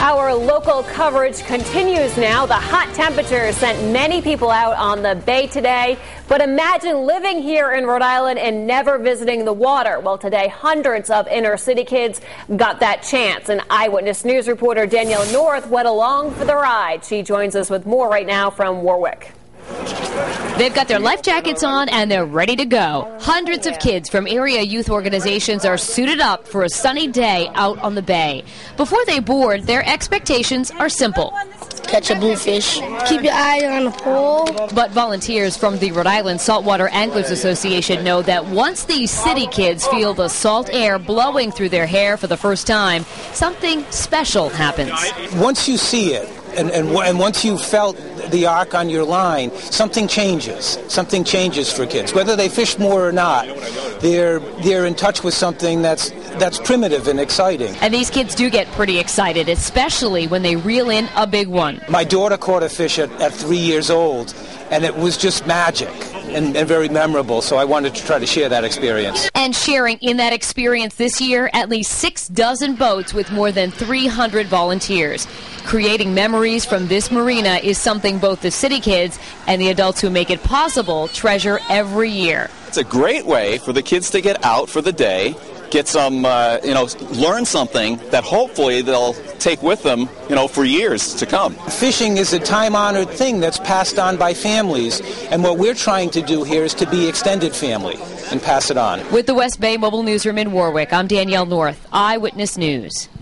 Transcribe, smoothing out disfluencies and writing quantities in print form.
Our local coverage continues now. The hot temperatures sent many people out on the bay today. But imagine living here in Rhode Island and never visiting the water. Well, today, hundreds of inner city kids got that chance. And Eyewitness News reporter Danielle North went along for the ride. She joins us with more right now from Warwick. They've got their life jackets on and they're ready to go. Hundreds of kids from area youth organizations are suited up for a sunny day out on the bay. Before they board, their expectations are simple. Catch a bluefish. Keep your eye on the pole. But volunteers from the Rhode Island Saltwater Anglers Association know that once these city kids feel the salt air blowing through their hair for the first time, something special happens. Once you see it, and once you've felt the arc on your line, something changes. Something changes for kids. Whether they fish more or not, they're in touch with something that's primitive and exciting. And these kids do get pretty excited, especially when they reel in a big one. My daughter caught a fish at 3 years old, and it was just magic and very memorable, so I wanted to try to share that experience. And sharing in that experience this year, at least 6 dozen boats with more than 300 volunteers. Creating memories from this marina is something both the city kids and the adults who make it possible treasure every year. It's a great way for the kids to get out for the day, get some, learn something that hopefully they'll take with them, for years to come. Fishing is a time-honored thing that's passed on by families, and what we're trying to do here is to be extended family and pass it on. With the West Bay Mobile Newsroom in Warwick, I'm Danielle North, Eyewitness News.